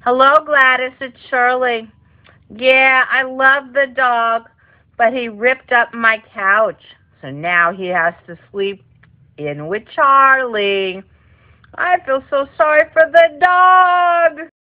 Hello, Gladys. It's Shirley. Yeah, I love the dog, but he ripped up my couch. So now he has to sleep in with Charlie. I feel so sorry for the dog.